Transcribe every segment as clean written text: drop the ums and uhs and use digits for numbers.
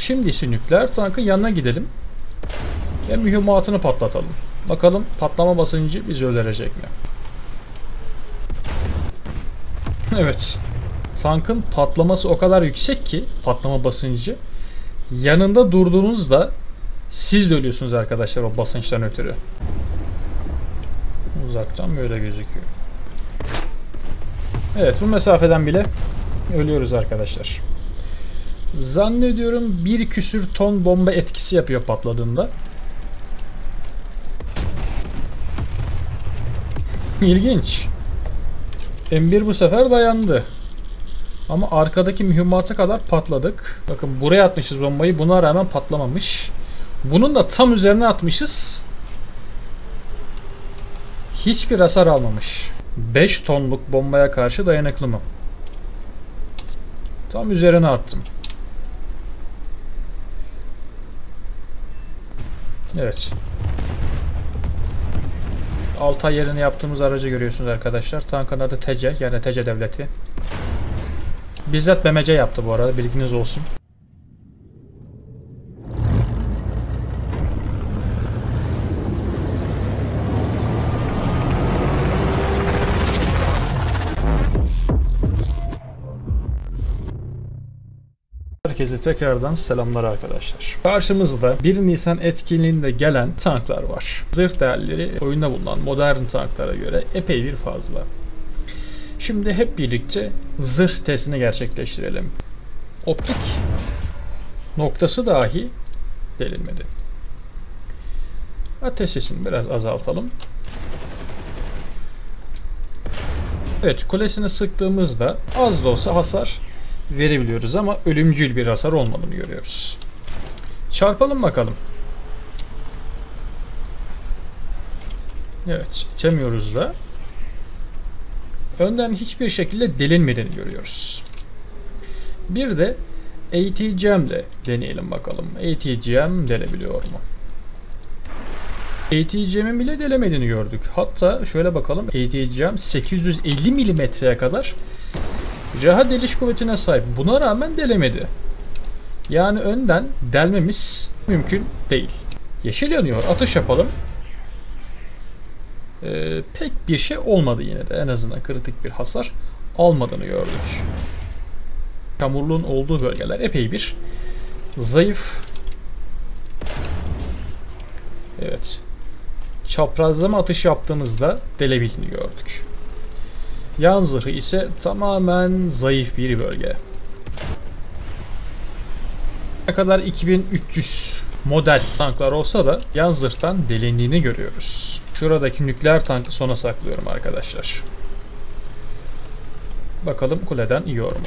Şimdi ise nükleer tankın yanına gidelim. Ve mühimmatını patlatalım. Bakalım patlama basıncı bizi öldürecek mi? Evet. Tankın patlaması o kadar yüksek ki patlama basıncı. Yanında durduğunuzda siz de ölüyorsunuz arkadaşlar o basınçtan ötürü. Uzaktan böyle gözüküyor. Evet, bu mesafeden bile ölüyoruz arkadaşlar. Zannediyorum 1 küsür ton bomba etkisi yapıyor patladığında. İlginç. M1 bu sefer dayandı. Ama arkadaki mühimmata kadar patladık. Bakın buraya atmışız bombayı. Buna rağmen patlamamış. Bunun da tam üzerine atmışız. Hiçbir hasar almamış. 5 tonluk bombaya karşı dayanıklı mı? Tam üzerine attım. Evet. Altay yerini yaptığımız aracı görüyorsunuz arkadaşlar. Tankın adı TC, yani TC devleti. Bizzat BMC yaptı bu arada, bilginiz olsun. Herkese tekrardan selamlar arkadaşlar. Karşımızda 1 Nisan etkinliğinde gelen tanklar var. Zırh değerleri oyunda bulunan modern tanklara göre epey bir fazla. Şimdi hep birlikte zırh testini gerçekleştirelim. Optik noktası dahi delinmedi. Ateş sesini biraz azaltalım. Evet, kulesine sıktığımızda az da olsa hasar verebiliyoruz ama ölümcül bir hasar olmadığını görüyoruz. Çarpalım bakalım. Evet, içemiyoruz da. Önden hiçbir şekilde delinmediğini görüyoruz. Bir de ATGM ile deneyelim bakalım. ATGM delebiliyor mu? ATGM'in bile delemediğini gördük. Hatta şöyle bakalım. ATGM 850 mm'ye kadar raha deliş kuvvetine sahip. Buna rağmen delemedi. Yani önden delmemiz mümkün değil. Yeşil yanıyor. Atış yapalım. Pek bir şey olmadı yine de. En azından kritik bir hasar almadığını gördük. Çamurluğun olduğu bölgeler epey bir zayıf. Evet. Çaprazlama atış yaptığımızda delebildiğini gördük. Yan zırhı ise tamamen zayıf bir bölge. Ne kadar 2300 model tanklar olsa da yan zırhtan delindiğini görüyoruz. Şuradaki nükleer tankı sona saklıyorum arkadaşlar. Bakalım kuleden yiyor mu?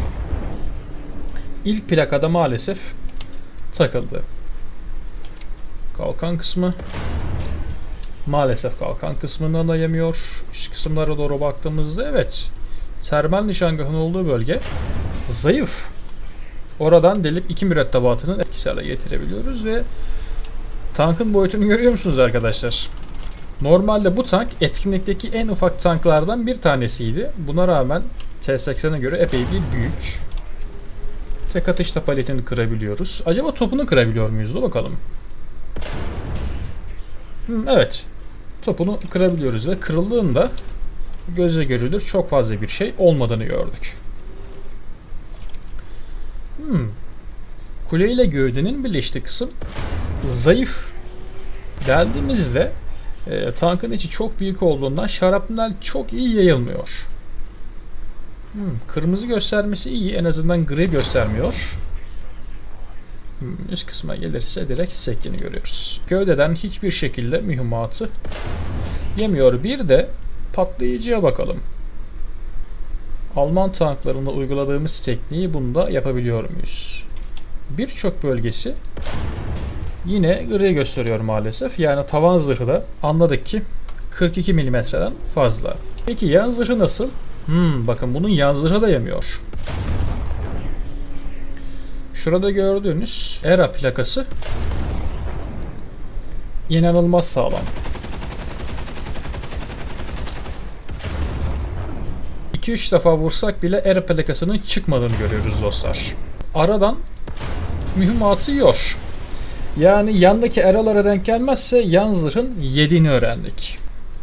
İlk plakada maalesef takıldı. Kalkan kısmı. Maalesef kalkan kısmından da yemiyor. Üst kısımlara doğru baktığımızda evet. Termal nişangahın olduğu bölge zayıf. Oradan delip 2 mürettebatının etkisi hale getirebiliyoruz ve tankın boyutunu görüyor musunuz arkadaşlar? Normalde bu tank etkinlikteki en ufak tanklardan bir tanesiydi. Buna rağmen T-80'e göre epey bir büyük. Tek atışta paletini kırabiliyoruz. Acaba topunu kırabiliyor muyuz? Dur bakalım. Evet. Topunu kırabiliyoruz ve kırıldığında gözle görülür çok fazla bir şey olmadığını gördük. Kule ile gövdenin birleştiği kısım zayıf. Geldiğimizde tankın içi çok büyük olduğundan şarapnel çok iyi yayılmıyor. Kırmızı göstermesi iyi. En azından gri göstermiyor. Üst kısma gelirse direkt sektiğini görüyoruz. Gövdeden hiçbir şekilde mühimmatı yemiyor. Bir de patlayıcıya bakalım. Alman tanklarında uyguladığımız tekniği bunda yapabiliyor muyuz? Birçok bölgesi yine gri gösteriyor maalesef. Yani tavan zırhı da anladık ki 42 mm'den fazla. Peki yan zırhı nasıl? Bakın bunun yan zırhı da yemiyor. Şurada gördüğünüz ERA plakası inanılmaz sağlam. 2-3 defa vursak bile ERA plakasının çıkmadığını görüyoruz dostlar. Aradan mühimmatı yiyor. Yani yandaki eralara denk gelmezse yan zırhın yediğini öğrendik.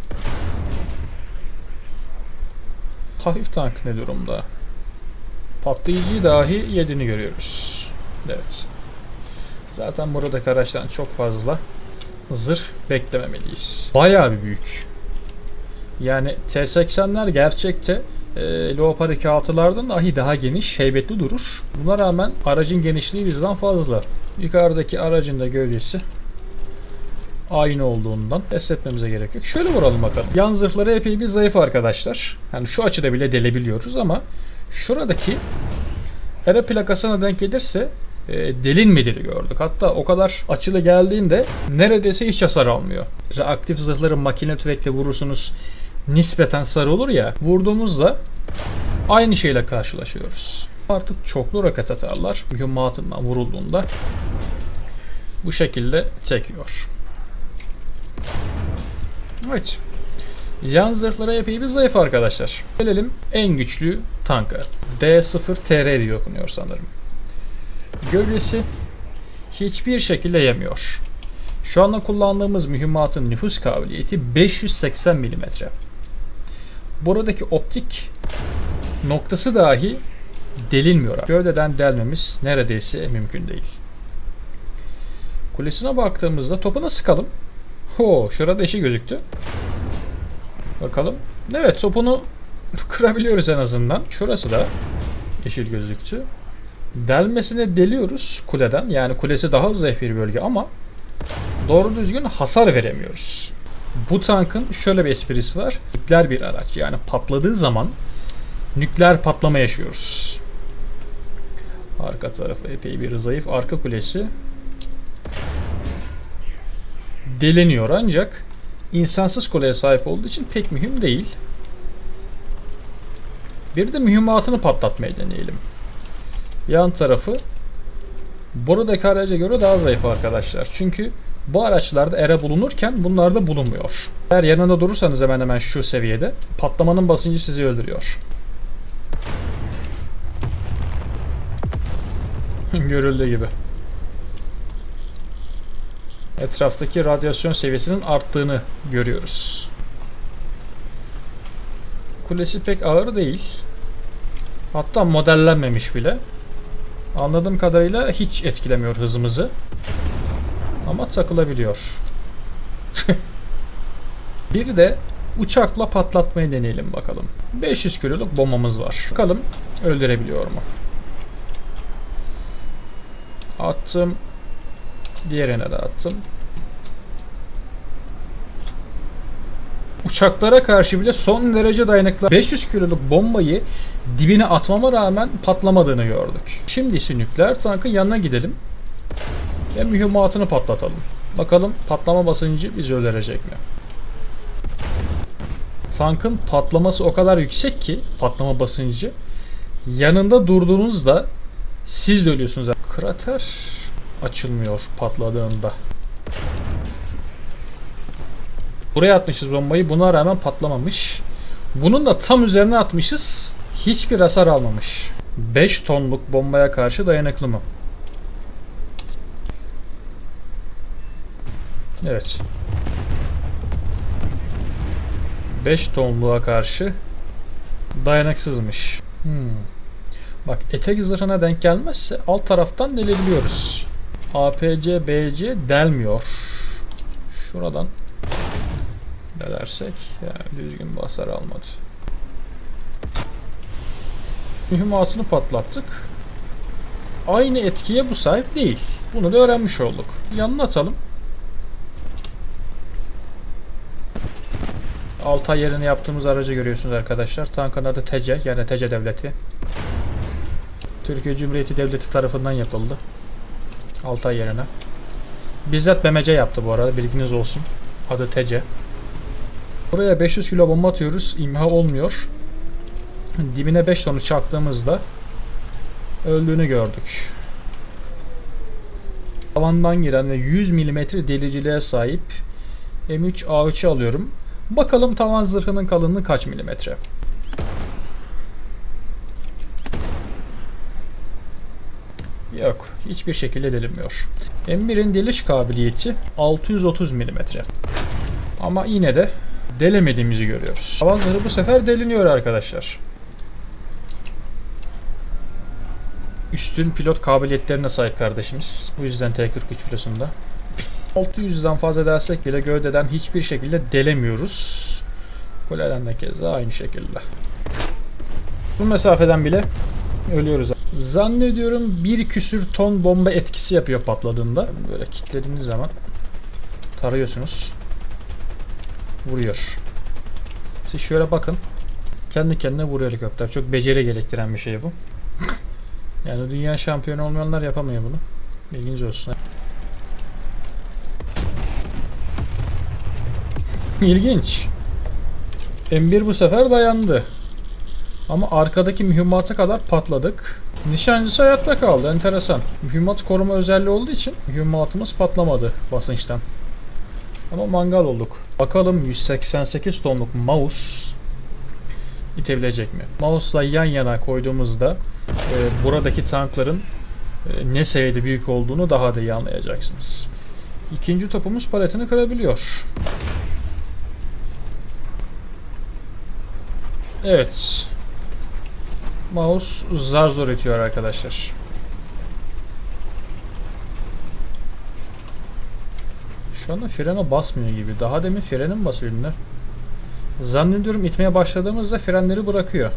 Hafif tank ne durumda? Patlayıcıyı dahi yediğini görüyoruz. Evet. Zaten buradaki araçtan çok fazla zırh beklememeliyiz. Bayağı bir büyük. Yani T-80'ler gerçekte Leopard 2.6'lardan dahi daha geniş, heybetli durur. Buna rağmen aracın genişliği bizden fazla. Yukarıdaki aracın da gövdesi aynı olduğundan test etmemize gerek yok. Şöyle vuralım bakalım. Yan zırhları epey bir zayıf arkadaşlar. Yani şu açıda bile delebiliyoruz ama şuradaki era plakasına denk gelirse delinmediğini gördük. Hatta o kadar açılı geldiğinde neredeyse hiç hasar almıyor. Reaktif zırhları makine tüfekle vurursunuz, nispeten sarı olur ya, vurduğumuzda aynı şeyle karşılaşıyoruz. Artık çoklu roket atarlar mühimmatından vurulduğunda bu şekilde çekiyor. Evet. Yan zırhlara epey bir zayıf arkadaşlar. Gelelim en güçlü tanka. D0TR diye okunuyor sanırım. Gövdesi hiçbir şekilde yemiyor. Şu anda kullandığımız mühimmatın nüfuz kabiliyeti 580 mm. Buradaki optik noktası dahi delinmiyor. Gövdeden delmemiz neredeyse mümkün değil. Kulesine baktığımızda topuna sıkalım. Şurada eşi gözüktü. Bakalım. Evet, topunu kırabiliyoruz en azından. Şurası da yeşil gözüktü. Delmesine deliyoruz kuleden. Yani kulesi daha zayıf bir bölge ama doğru düzgün hasar veremiyoruz. Bu tankın şöyle bir esprisi var. Nükleer bir araç. Yani patladığı zaman nükleer patlama yaşıyoruz. Arka tarafı epey bir zayıf. Arka kulesi deleniyor ancak insansız kuleye sahip olduğu için pek mühim değil. Bir de mühimmatını patlatmayı deneyelim. Yan tarafı buradaki araca göre daha zayıf arkadaşlar. Çünkü bu araçlarda era bulunurken bunlarda bulunmuyor. Eğer yanında durursanız hemen hemen şu seviyede patlamanın basıncı sizi öldürüyor. Görüldüğü gibi. Etraftaki radyasyon seviyesinin arttığını görüyoruz. Kulesi pek ağır değil. Hatta modellenmemiş bile. Anladığım kadarıyla hiç etkilemiyor hızımızı. Ama takılabiliyor. Bir de uçakla patlatmayı deneyelim bakalım. 500 kiloluk bombamız var. Bakalım öldürebiliyor mu? Attım. Diğerine de attım. Uçaklara karşı bile son derece dayanıklı 500 kiloluk bombayı dibine atmama rağmen patlamadığını gördük. Şimdi ise nükleer tankın yanına gidelim ve mühimmatını patlatalım. Bakalım patlama basıncı bizi öldürecek mi? Tankın patlaması o kadar yüksek ki patlama basıncı yanında durduğunuzda siz de ölüyorsunuz. Krater açılmıyor patladığında. Buraya atmışız bombayı. Buna rağmen patlamamış. Bunun da tam üzerine atmışız. Hiçbir hasar almamış. 5 tonluk bombaya karşı dayanıklı mı? Evet. 5 tonluğa karşı dayanıksızmış. Bak, etek zırhına denk gelmezse alt taraftan delebiliyoruz. APC, BC delmiyor. Şuradan delersek yani düzgün bir hasar almadı. Mühimmatını patlattık. Aynı etkiye bu sahip değil. Bunu da öğrenmiş olduk. Yanına atalım. Altay yerini yaptığımız aracı görüyorsunuz arkadaşlar. Tankın adı TC, yani TC Devleti. Türkiye Cumhuriyeti Devleti tarafından yapıldı. Altay yerine. Bizzat BMC yaptı bu arada, bilginiz olsun. Adı TC. Buraya 500 kilo bomba atıyoruz. İmha olmuyor. Dibine 5 tonu çaktığımızda öldüğünü gördük. Tavandan giren ve 100 mm deliciliğe sahip M3A3'ü alıyorum. Bakalım tavan zırhının kalınlığı kaç milimetre? Yok. hiçbir şekilde delinmiyor. M1'in deliş kabiliyeti 630 mm. Ama yine de delemediğimizi görüyoruz. Havanları bu sefer deliniyor arkadaşlar. Üstün pilot kabiliyetlerine sahip kardeşimiz. Bu yüzden T-43 filosunda. 600'den fazla dersek bile gövdeden hiçbir şekilde delemiyoruz. Kuleden de keza aynı şekilde. Bu mesafeden bile ölüyoruz. Zannediyorum 1 küsür ton bomba etkisi yapıyor patladığında. Böyle kilitlediğiniz zaman tarıyorsunuz. Vuruyor. Siz şöyle bakın. Kendi kendine vuruyor helikopter. Çok beceri gerektiren bir şey bu. Yani dünya şampiyonu olmayanlar yapamıyor bunu. Bilginiz olsun. İlginç. M1 bu sefer dayandı. Ama arkadaki mühimmata kadar patladık. Nişancısı hayatta kaldı. Enteresan. Mühimmat koruma özelliği olduğu için mühimmatımız patlamadı basınçtan. Ama mangal olduk. Bakalım 188 tonluk mouse itebilecek mi? Mouse'la yan yana koyduğumuzda buradaki tankların ne seviyede büyük olduğunu daha da iyi anlayacaksınız. İkinci topumuz paletini kırabiliyor. Evet. Mouse zar zor itiyor arkadaşlar. Şu anda frene basmıyor gibi. Daha demin frene mi basıyor ünlü? Zannediyorum itmeye başladığımızda frenleri bırakıyor.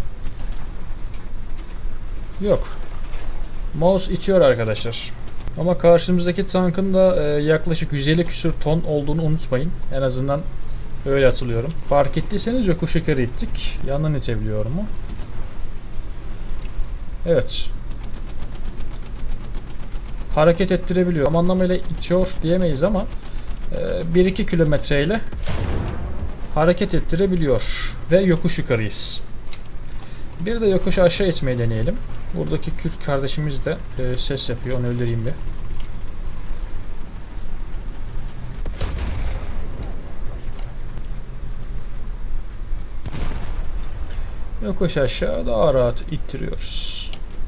Yok. Mouse itiyor arkadaşlar. Ama karşımızdaki tankın da yaklaşık 150 küsür ton olduğunu unutmayın. En azından öyle hatırlıyorum. Fark ettiyseniz yokuş yukarı ittik. Yandan itebiliyor mu? Evet. Hareket ettirebiliyor. Tam anlamıyla itiyor diyemeyiz ama 1-2 kilometreyle hareket ettirebiliyor. Ve yokuş yukarıyız. Bir de yokuş aşağı itmeyi deneyelim. Buradaki Kürt kardeşimiz de ses yapıyor. Onu öldüreyim bir. Yokuş aşağı daha rahat ittiriyoruz.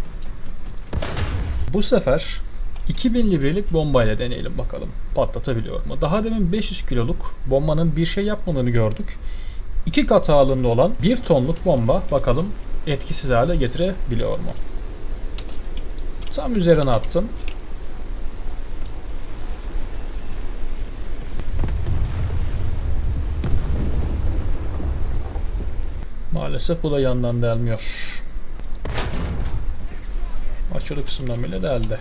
Bu sefer 2000 librelik bombayla deneyelim bakalım. Patlatabiliyor mu? Daha demin 500 kiloluk bombanın bir şey yapmadığını gördük. 2 kat ağırlığında olan 1 tonluk bomba bakalım etkisiz hale getirebiliyor mu? Tam üzerine attım. Maalesef bu da yandan delmiyor. Açılı kısımdan bile deldi.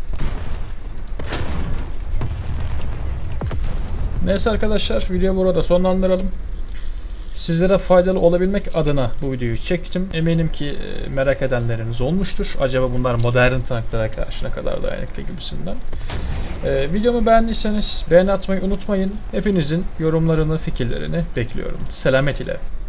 Neyse arkadaşlar, videoyu burada sonlandıralım. Sizlere faydalı olabilmek adına bu videoyu çektim. Eminim ki merak edenleriniz olmuştur. Acaba bunlar modern tanklara karşı ne kadar dayanıklı gibisinden. Videomu beğendiyseniz beğeni atmayı unutmayın. Hepinizin yorumlarını, fikirlerini bekliyorum. Selamet ile.